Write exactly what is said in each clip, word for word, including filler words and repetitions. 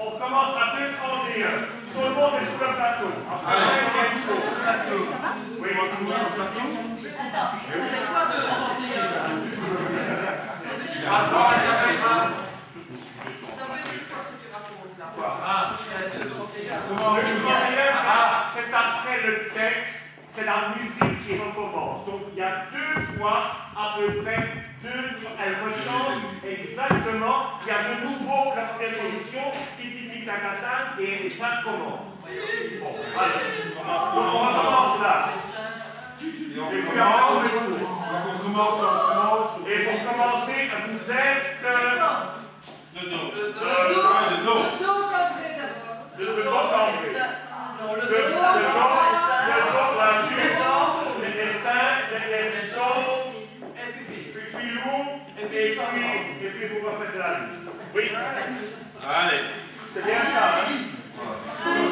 On commence à deux trente et un. Tout le monde est sur le plateau. Allez, on va sur le plateau. Oui, on va tout le monde sur le plateau. Attends, c'est quoi de trente et un? Attends, j'avais un. Ça veut dire quoi ce que tu racontes là? Ah, deux trente et un. le trente et un, ah, c'est après le texte, c'est la musique qui recommence. Donc il y a deux fois à peu près, deux, elle rechange exactement. Il y a de nouveau la première production, titi tacata, et ça commence. Bon, allez, on recommence là. Et on recommence, donc on commence, on recommence. Et pour commencer, vous êtes de dos. Le De dos. dos. De dos. Le dos cambré d'abord. le dos cambré. Non, le Le dos. dos, le dos, la jupe, les seins, les pistons, Et puis, puis filou, et puis, et puis vous refaites la lune. Oui. Allez. C'est bien ça, hein?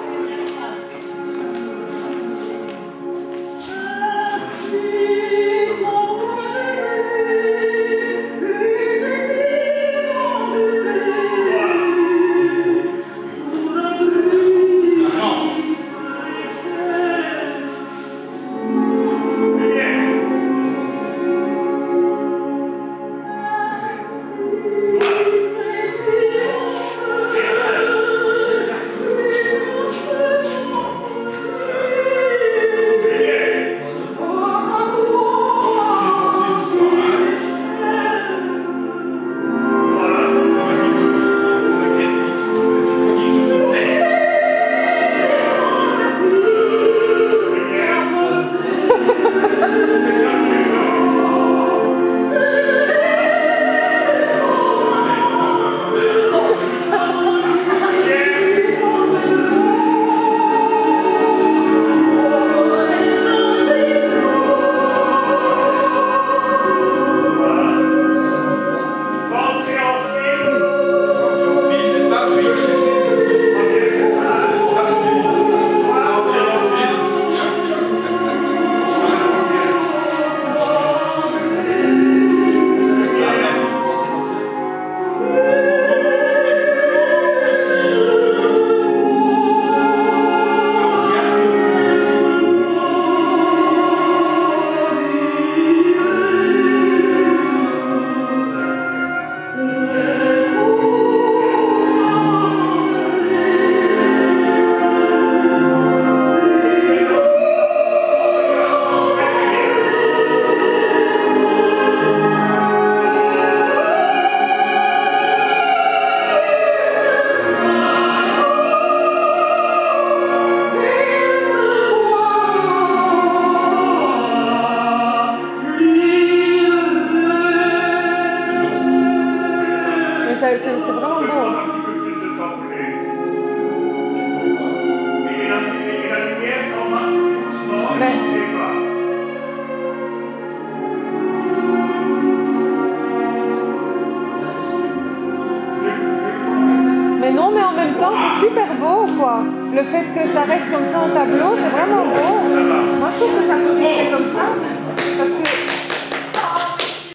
C'est vraiment beau. Un petit peu plus de temps pour les. Et la, et la lumière s'en va doucement, ne bougez pas. Mais non, mais en même temps, c'est super beau, quoi. Le fait que ça reste comme ça en tableau, c'est vraiment beau. Moi, je trouve que ça peut rester comme ça. Parce que